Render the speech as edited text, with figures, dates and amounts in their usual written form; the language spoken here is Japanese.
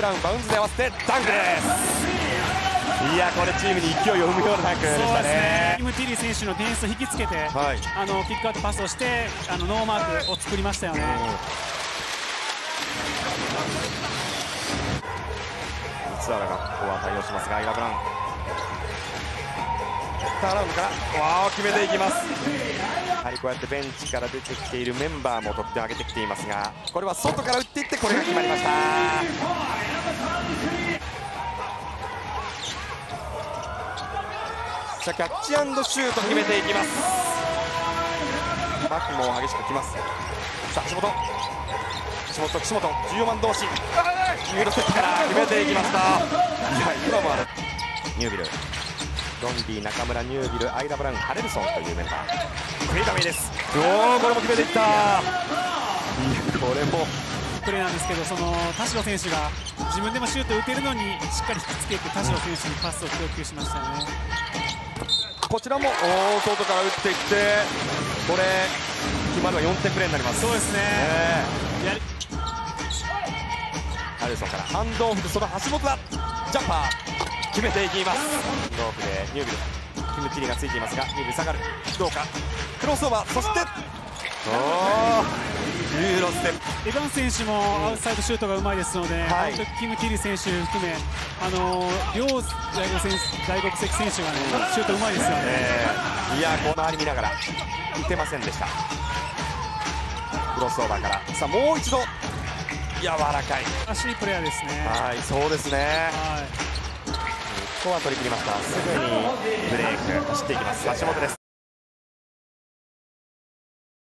ラウンバウンズで合わせてダンクです。いやこれチームに勢いを生むようなダンクでしたね。 ティム・ティリー選手のディフェンスを引きつけて、 はい、 キックアウトパスをしてノーマークを作りましたよね。 三原がここは対応しますが、アイラ・ブラウンターラウンドから決めていきます。やはりこうやってベンチから出てきているメンバーも得点を上げてきていますが、これは外から打っていってこれが決まりました。さあキャッチ&シュート決めていきます。バックも激しくきます。さあ橋本14番同士ユーロセットから決めていきました。いや今もニュービル、ロンディ、中村、ニュービル、アイラ・ブラウン、ハレルソンというメンバー。フェイダウェイです。これも決めていった。いやこれもプレーなんですけど、その田代選手が自分でもシュート打てるのにしっかり引きつけて田代選手にパスを供給しましたよね。 こちらも外から打っていって、これ決まれば4点プレーになります。 そうですね、 ハレルソンからハンドオフでその橋本だ、ジャンパー決めていきます。ハンドオフでニュービル、ティム・ティリーがついていますが、ニュービル下がる、どうかクロスオーバー、そしてユーロステップ。 エヴァンス選手もアウトサイドシュートがうまいですので、 はい、 ティム・ティリー選手含め両外国籍選手が、ね、シュートうまいですよね。 いやこう周り見ながら打てませんでした。クロスオーバーからさあもう一度柔らかいらしいプレーヤーですね。 はい、そうですね。ここは取り切りました。すぐにブレイク走っていきます橋本です。